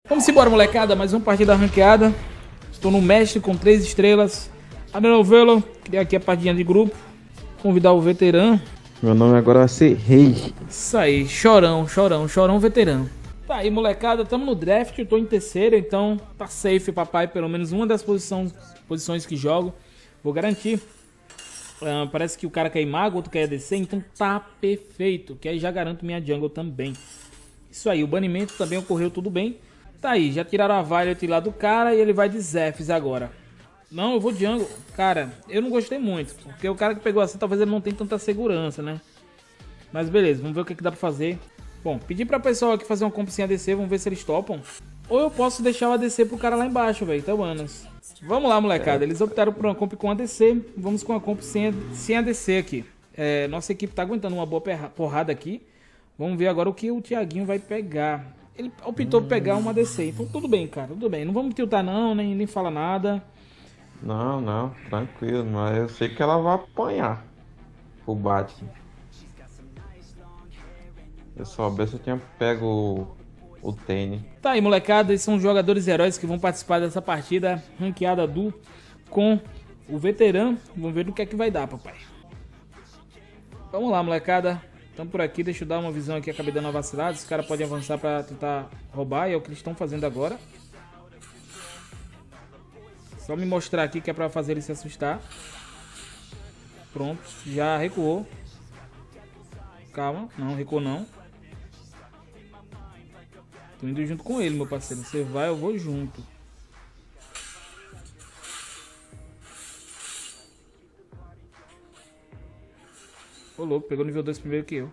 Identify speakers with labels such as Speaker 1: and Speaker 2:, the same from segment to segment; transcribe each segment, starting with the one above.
Speaker 1: Vamos embora, molecada, mais uma partida ranqueada. Estou no mestre com 3 estrelas. Adenovelo, criar aqui a partidinha de grupo. Convidar o veterano.
Speaker 2: Meu nome agora vai ser Rei.
Speaker 1: Isso aí, chorão veterano. Tá aí, molecada, estamos no draft, eu tô em terceiro, então tá safe, papai, pelo menos uma das posições que jogo. Vou garantir. Parece que o cara quer ir mago, outro quer ADC, então tá perfeito. Que aí já garanto minha jungle também. Isso aí, o banimento também ocorreu tudo bem. Tá aí, já tiraram a Violet lá do cara e ele vai de Zephyrs agora. Não, eu vou jungle. Cara, eu não gostei muito, porque o cara que pegou assim, talvez ele não tenha tanta segurança, né? Mas beleza, vamos ver o que dá pra fazer. Bom, pedir pra pessoal aqui fazer uma comp sem ADC, vamos ver se eles topam. Ou eu posso deixar o ADC pro cara lá embaixo, velho, então, manos. Vamos lá, molecada, eles optaram por uma comp com ADC, vamos com uma comp sem ADC aqui. Nossa equipe tá aguentando uma boa porrada aqui. Vamos ver agora o que o Thiaguinho vai pegar. Ele optou por pegar uma ADC, então tudo bem, cara, tudo bem. Não vamos tiltar não, nem falar nada.
Speaker 2: Não, tranquilo, mas eu sei que ela vai apanhar o Batman. Eu soubesse eu tinha pego o Tene.
Speaker 1: Tá aí, molecada, esses são jogadores heróis que vão participar dessa partida ranqueada do com o veterano. Vamos ver no que é que vai dar, papai. Vamos lá, molecada. Estamos por aqui, deixa eu dar uma visão aqui, acabei dando uma vacilada. Os caras podem avançar pra tentar roubar, e é o que eles estão fazendo agora. Só me mostrar aqui que é pra fazer ele se assustar. Pronto, já recuou. Calma, não recuou não. Tô indo junto com ele, meu parceiro. Você vai, eu vou junto. Ô louco, pegou nível 2 primeiro que eu.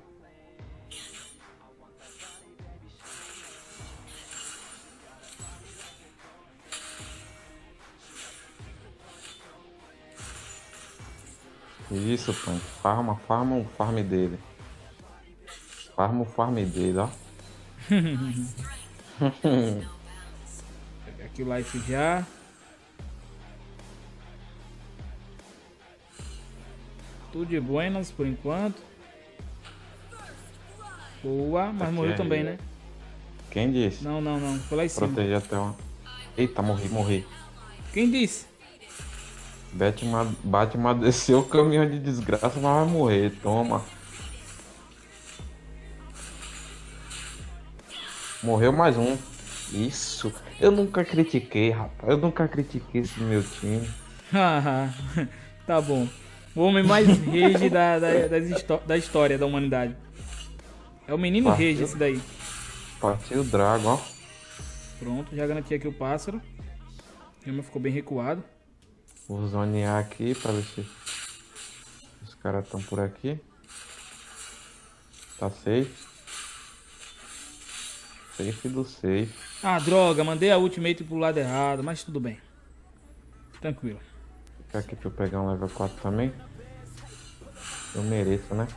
Speaker 2: Isso, pai. Farma o farm dele. Farma o farm dele, ó.
Speaker 1: Pegar aqui o life já. Tudo de buenas por enquanto. Boa, mas morreu também, né?
Speaker 2: Quem disse?
Speaker 1: Não. Foi lá em cima.
Speaker 2: Proteger até uma... Eita, morri.
Speaker 1: Quem disse?
Speaker 2: Batman desceu o caminhão de desgraça, mas vai morrer. Toma. Morreu mais um. Isso. Eu nunca critiquei, rapaz. Eu nunca critiquei esse meu time.
Speaker 1: Tá bom. O homem mais rage da história da humanidade. É o menino rage esse daí.
Speaker 2: Partiu o Drago, ó.
Speaker 1: Pronto, já garanti aqui o pássaro. O Rema ficou bem recuado.
Speaker 2: Vou zonear aqui pra ver se os caras estão por aqui. Tá safe. Safe do safe.
Speaker 1: Ah, droga, mandei a ultimate pro lado errado, mas tudo bem. Tranquilo.
Speaker 2: Fica aqui pra eu pegar um level 4 também. Eu mereço, né?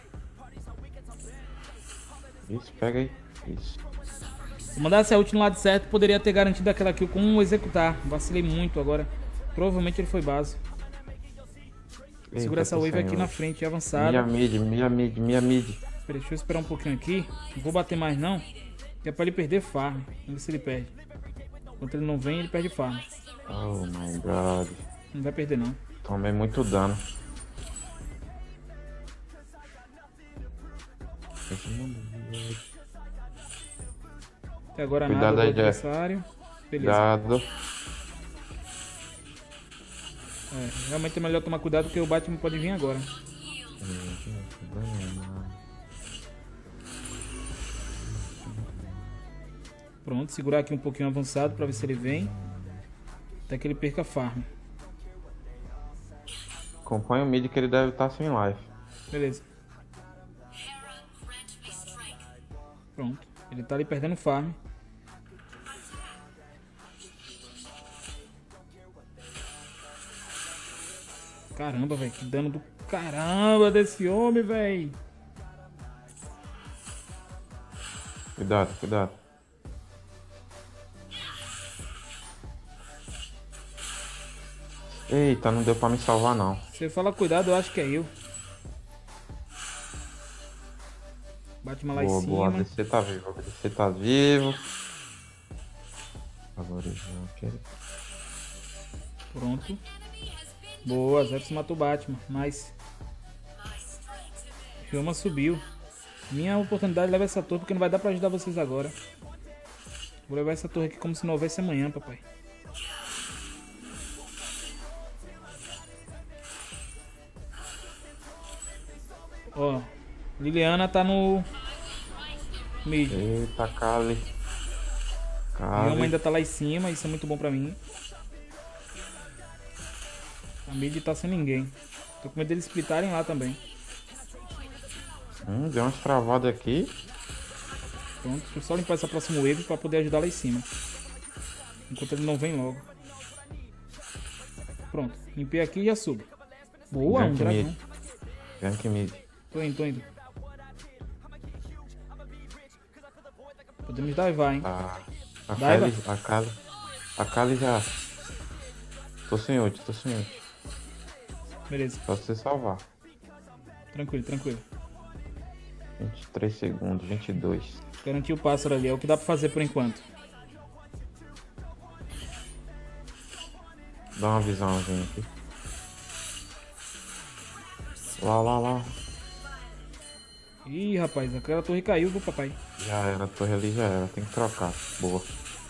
Speaker 2: Isso, pega aí. Isso.
Speaker 1: Se mandasse a ult no lado certo, poderia ter garantido aquela kill com um executar. Vacilei muito agora. Provavelmente ele foi base. Vou segurar essa wave aqui na frente, avançada.
Speaker 2: Minha mid.
Speaker 1: Peraí, deixa eu esperar um pouquinho aqui. Não vou bater mais não. Que é pra ele perder farm. Vamos ver se ele perde. Enquanto ele não vem, ele perde farm.
Speaker 2: Oh my god.
Speaker 1: Não vai perder não.
Speaker 2: Tomei muito dano.
Speaker 1: Até agora
Speaker 2: Cuidado
Speaker 1: nada
Speaker 2: aí,
Speaker 1: do adversário. Beleza.
Speaker 2: Cuidado.
Speaker 1: Realmente é melhor tomar cuidado porque o Batman pode vir agora. Pronto, segurar aqui um pouquinho avançado pra ver se ele vem. Até que ele perca farm.
Speaker 2: Acompanha o mid que ele deve estar sem life.
Speaker 1: Beleza. Pronto, ele tá ali perdendo farm. Caramba, velho, que dano do caramba desse homem, velho.
Speaker 2: Cuidado. Eita, não deu pra me salvar não.
Speaker 1: Se você fala cuidado, eu acho que é eu. Batman lá em cima.
Speaker 2: Boa, DC tá vivo. DC tá vivo. Agora já quero.
Speaker 1: Pronto. Boa, Zephs matou o Batman. Nice. Ryoma subiu. Minha oportunidade leva essa torre porque não vai dar pra ajudar vocês agora. Vou levar essa torre aqui como se não houvesse amanhã, papai. Ó, Liliana tá no mid.
Speaker 2: Eita, Kali.
Speaker 1: Ryoma ainda tá lá em cima, isso é muito bom pra mim. A mid tá sem ninguém. Tô com medo deles splitarem lá também.
Speaker 2: Deu umas travadas aqui.
Speaker 1: Pronto, deixa eu só limpar essa próxima wave pra poder ajudar lá em cima. Enquanto ele não vem logo. Pronto, limpei aqui e já subo. Boa, um dragão.
Speaker 2: Gank mid.
Speaker 1: Tô indo. Podemos divar, hein?
Speaker 2: A Kali já. Tô sem ult.
Speaker 1: Beleza,
Speaker 2: Só você salvar.
Speaker 1: tranquilo.
Speaker 2: 23 segundos, 22.
Speaker 1: Garanti o pássaro ali, é o que dá pra fazer por enquanto.
Speaker 2: Dá uma visãozinha aqui. Lá.
Speaker 1: Ih, rapaz, aquela torre caiu, viu, papai?
Speaker 2: Já era, a torre ali já era. Tem que trocar. Boa.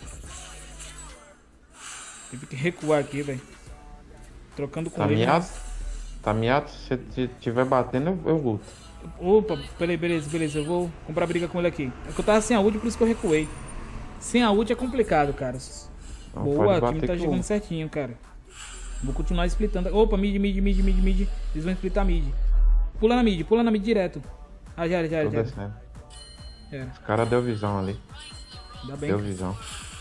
Speaker 1: Tive que recuar aqui, velho. Trocando com
Speaker 2: Tá
Speaker 1: ele.
Speaker 2: miado? Tá miado? Se você tiver batendo, eu luto.
Speaker 1: Opa, beleza. Eu vou comprar briga com ele aqui. É que eu tava sem a ult, por isso que eu recuei. Sem a ult é complicado, cara.
Speaker 2: Não,
Speaker 1: Boa,
Speaker 2: pode
Speaker 1: o time tá
Speaker 2: bater
Speaker 1: jogando certinho, cara. Vou continuar splitando. Opa, mid. Eles vão splitar mid. Pula na mid direto. Ah, já era.
Speaker 2: Tô descendo. Os caras deu visão ali.
Speaker 1: Ainda bem.
Speaker 2: Deu visão.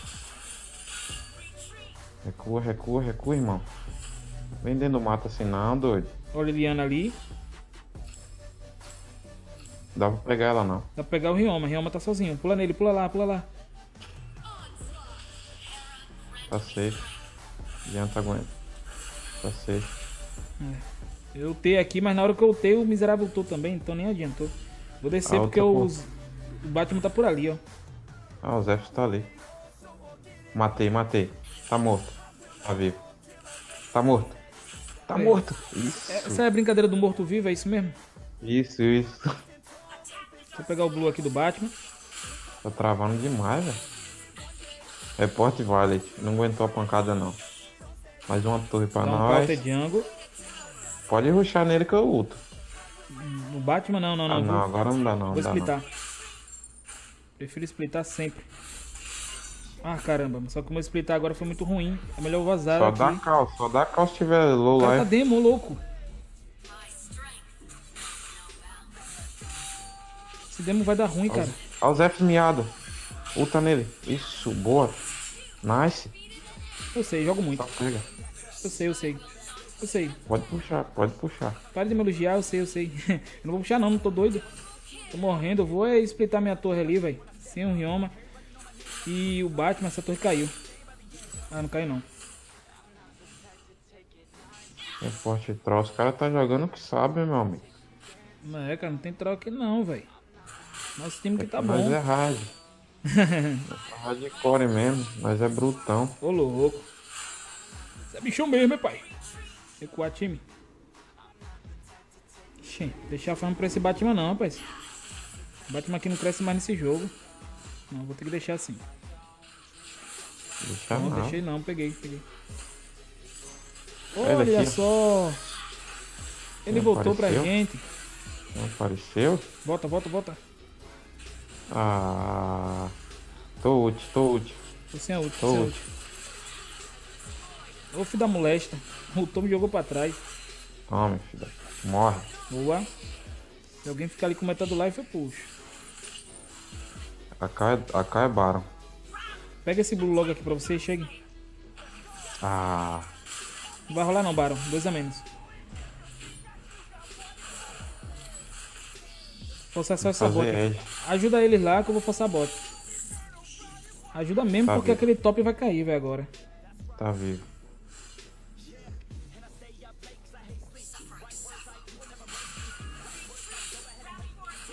Speaker 2: Recua, irmão. Vem dentro do mato assim não, doido.
Speaker 1: Olha a Liliana ali.
Speaker 2: Dá pra pegar ela não.
Speaker 1: Dá pra pegar o Ryoma. O Ryoma tá sozinho. Pula nele, pula lá.
Speaker 2: Tá safe. Adianta aguenta. Tá safe.
Speaker 1: Eu ultei aqui, mas na hora que eu ultei, o miserável ultou também, então nem adiantou. Vou descer porque o Batman tá por ali, ó.
Speaker 2: Ah, o Zephyr tá ali. Matei. Tá morto. Tá vivo. Tá morto. Tá morto. Isso.
Speaker 1: Essa é a brincadeira do morto-vivo, é isso mesmo?
Speaker 2: Isso.
Speaker 1: Deixa eu pegar o blue aqui do Batman.
Speaker 2: Tá travando demais, velho. Report Violet. Não aguentou a pancada, não. Mais uma torre pra
Speaker 1: Dá um
Speaker 2: nós.
Speaker 1: counter jungle.
Speaker 2: Pode rushar nele que eu luto.
Speaker 1: No Batman não.
Speaker 2: Não, agora não dá não.
Speaker 1: Vou splitar. Prefiro splitar sempre. Ah, caramba. Só que o meu splitar agora foi muito ruim. É melhor eu vazar
Speaker 2: Só
Speaker 1: aqui.
Speaker 2: dá cal se tiver low
Speaker 1: O cara tá
Speaker 2: life.
Speaker 1: demo, louco. Esse demo vai dar ruim, cara.
Speaker 2: Olha o Zephyr miado. Ulta nele. Isso, boa. Nice.
Speaker 1: Eu sei, jogo muito.
Speaker 2: Só pega.
Speaker 1: Eu sei.
Speaker 2: Pode puxar.
Speaker 1: Para de me elogiar, eu sei. Eu não vou puxar não tô doido. Tô morrendo, eu vou splitar minha torre ali, velho. Sem o Ryoma. E o Batman, essa torre caiu. Ah, não caiu não.
Speaker 2: É forte troll. Os caras tá jogando o que sabe, meu amigo.
Speaker 1: Não é, cara, não tem troca aqui não, velho. Nosso time que tá
Speaker 2: Nós
Speaker 1: bom.
Speaker 2: é hard. Hardcore mesmo. Nós é brutão.
Speaker 1: Ô, louco. Você é bichão mesmo, meu pai. Recuar time. Ixi, deixar falando pra esse Batman não, rapaz. O Batman aqui não cresce mais nesse jogo. Não, vou ter que deixar assim.
Speaker 2: Deixa
Speaker 1: Não,
Speaker 2: não.
Speaker 1: deixei não, peguei.
Speaker 2: Olha
Speaker 1: Olha
Speaker 2: aqui,
Speaker 1: só. Ele
Speaker 2: Não
Speaker 1: voltou pra
Speaker 2: apareceu?
Speaker 1: gente.
Speaker 2: Não apareceu?
Speaker 1: Volta.
Speaker 2: Ah. Tô ult.
Speaker 1: Tô sem a ult, Ô, filho da molesta. O Tom me jogou pra trás.
Speaker 2: Tome, filho. Morre.
Speaker 1: Boa. Se alguém ficar ali com metade do life, eu puxo.
Speaker 2: A K é Baron.
Speaker 1: Pega esse blue logo aqui pra você e chegue.
Speaker 2: Ah.
Speaker 1: Não vai rolar não, Baron. 2 a menos. Forçar só essa bot. Ajuda eles lá que eu vou forçar a bot. Ajuda mesmo
Speaker 2: Tá
Speaker 1: porque
Speaker 2: vivo.
Speaker 1: aquele top vai cair, velho, agora.
Speaker 2: Tá vivo.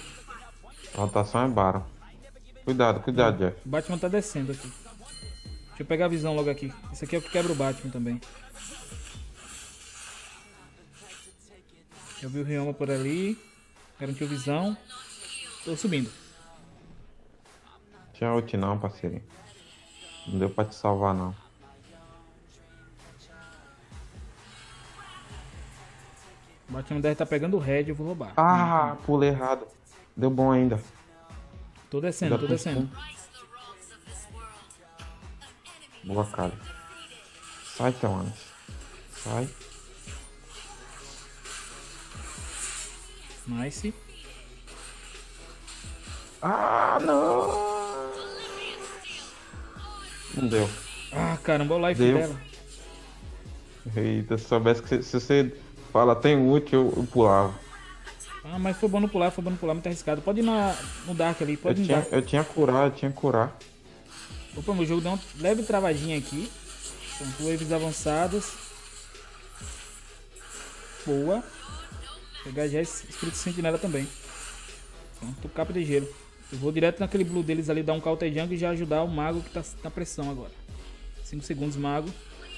Speaker 2: A rotação é Baron. Cuidado, Jeff.
Speaker 1: O Batman tá descendo aqui. Deixa eu pegar a visão logo aqui. Esse aqui é o que quebra o Batman também. Eu vi o Ryoma por ali. Garantiu visão. Tô subindo.
Speaker 2: Tinha ult não, parceirinho. Não deu pra te salvar não.
Speaker 1: O Batman deve estar pegando o Red, eu vou roubar.
Speaker 2: Ah, pulei errado. Deu bom ainda.
Speaker 1: Tô descendo, tô descendo.
Speaker 2: Boa, cara. Sai, Teuanas. Sai.
Speaker 1: Nice.
Speaker 2: Ah, não. Não deu.
Speaker 1: Ah, caramba, o life
Speaker 2: Deu.
Speaker 1: dela.
Speaker 2: Eita, se soubesse que se você fala tem ult, eu pulava.
Speaker 1: Ah, mas foi bom não pular, muito arriscado. Pode ir no Dark ali, pode ir no Dark.
Speaker 2: Eu tinha curar.
Speaker 1: Opa, meu jogo deu uma leve travadinha aqui. São waves avançadas. Boa. Vou pegar já esse Espírito Sentinela também. Pronto, capa de gelo. Eu vou direto naquele blue deles ali, dar um counter jungle e já ajudar o mago que tá na pressão agora. 5 segundos, mago.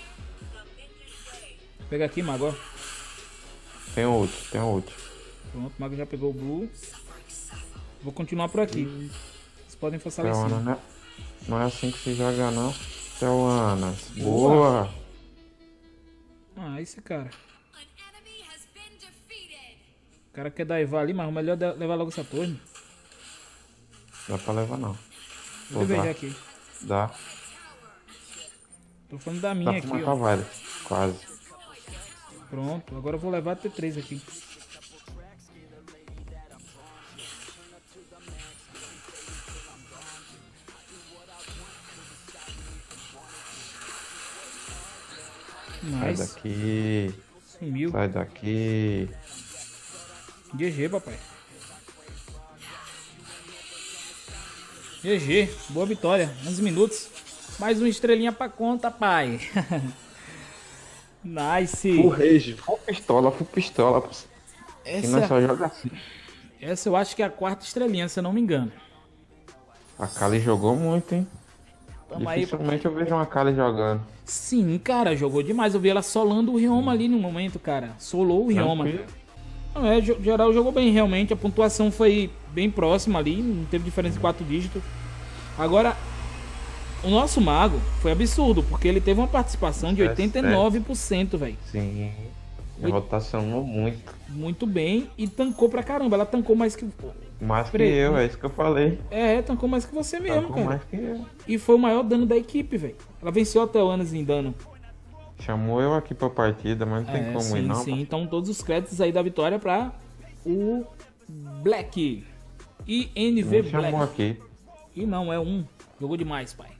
Speaker 1: Vou pegar aqui, mago, ó.
Speaker 2: Tem ult.
Speaker 1: Pronto, o mago já pegou o blue. Vou continuar por aqui. Vocês podem passar lá em cima.
Speaker 2: Teuana, não é assim que se joga não. Teuanas. Boa.
Speaker 1: Ah, esse cara. O cara quer daivar ali, mas o melhor é levar logo essa torre.
Speaker 2: Dá pra levar não.
Speaker 1: Vou ver já aqui.
Speaker 2: Dá.
Speaker 1: Tô falando da
Speaker 2: Dá
Speaker 1: minha
Speaker 2: pra
Speaker 1: aqui,
Speaker 2: matar
Speaker 1: ó.
Speaker 2: vários. Quase.
Speaker 1: Pronto, agora eu vou levar T3 aqui.
Speaker 2: Sai
Speaker 1: Nice.
Speaker 2: daqui.
Speaker 1: Sumiu.
Speaker 2: Sai daqui.
Speaker 1: GG, papai. GG, boa vitória. 11 minutos. Mais uma estrelinha pra conta, pai. Nice.
Speaker 2: Full rage. Full pistola. E nós só joga assim.
Speaker 1: Essa eu acho que é a quarta estrelinha, se eu não me engano.
Speaker 2: A Kali jogou muito, hein?
Speaker 1: Tamo aí.
Speaker 2: Dificilmente eu vejo uma Kali jogando.
Speaker 1: Sim, cara, jogou demais. Eu vi ela solando o Ryoma ali no momento, cara. Solou o Ryoma.
Speaker 2: Tranquilo.
Speaker 1: Não, geral jogou bem, realmente. A pontuação foi bem próxima ali. Não teve diferença de 4 dígitos. Agora, o nosso mago foi absurdo, porque ele teve uma participação de 89%, velho.
Speaker 2: Sim. Rotacionou muito.
Speaker 1: Muito bem. E tancou pra caramba. Ela tancou mais que...
Speaker 2: Mais que eu, é isso que eu falei.
Speaker 1: Tancou mais que você mesmo,
Speaker 2: Tancou
Speaker 1: cara.
Speaker 2: mais que eu.
Speaker 1: E foi o maior dano da equipe, velho. Ela venceu até o Anas em dano.
Speaker 2: Chamou eu aqui pra partida, mas não tem como ir não.
Speaker 1: Sim. Então todos os créditos aí da vitória pra o Black. INV
Speaker 2: Me chamou
Speaker 1: Black.
Speaker 2: aqui.
Speaker 1: E não, é um. Jogou demais, pai.